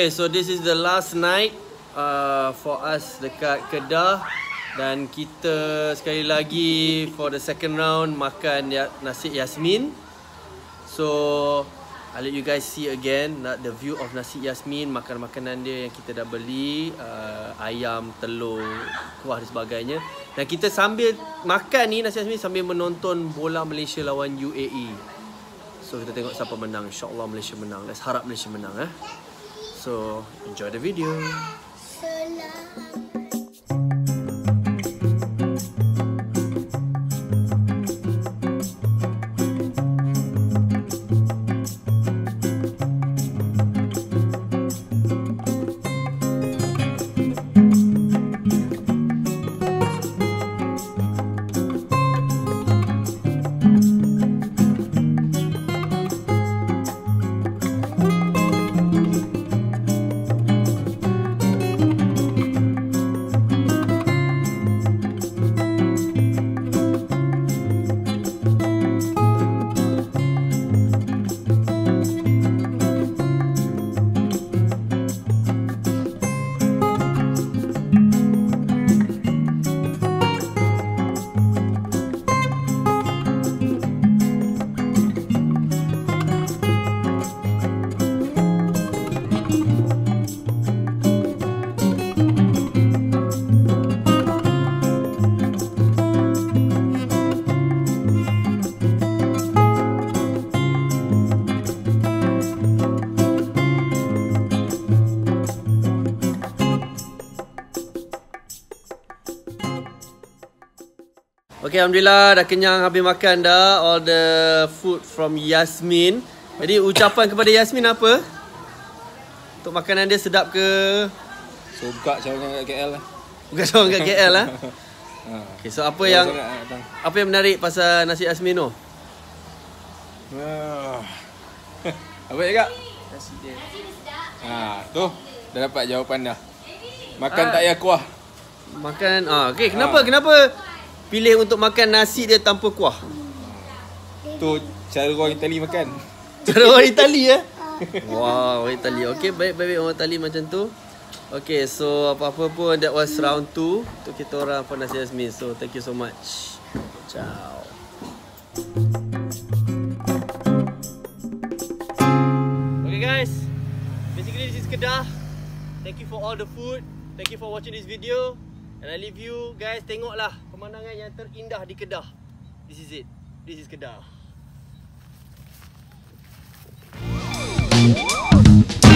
Okay, so this is the last night for us dekat Kedah. Dan kita sekali lagi for the second round makan nasi Yasmin. So I'll let you guys see again the view of nasi Yasmin, makanan-makanan dia yang kita dah beli, ayam, telur, kuah dan sebagainya. Dan kita sambil makan ni nasi Yasmin sambil menonton bola Malaysia lawan UAE. So kita tengok siapa menang. InsyaAllah Malaysia menang. Let's harap Malaysia menang So enjoy the video. Okay, Alhamdulillah dah kenyang habis makan dah. All the food from Yasmin. Jadi ucapan kepada Yasmin apa? Untuk makanan dia sedap ke? Suka cara kat KL lah. Bukan seorang kat KL lah. Okay, so apa yang menarik pasal nasi Yasmin tu? Apa ya kak? Nasi dia. Tu dah dapat jawapan dah. Makan tak payah kuah. Makan okay, kenapa pilih untuk makan nasi dia tanpa kuah? Tu cara orang Itali makan. Cara orang Itali Wow, orang Itali. Okay, baik-baik orang Itali macam tu. Okay, so apa-apa pun that was round 2 untuk kita orang for nasi Yasmin. So thank you so much. Ciao. Okay guys, basically this is Kedah. Thank you for all the food. Thank you for watching this video. And I leave you guys, tengoklah pemandangan yang terindah di Kedah. This is it. This is Kedah.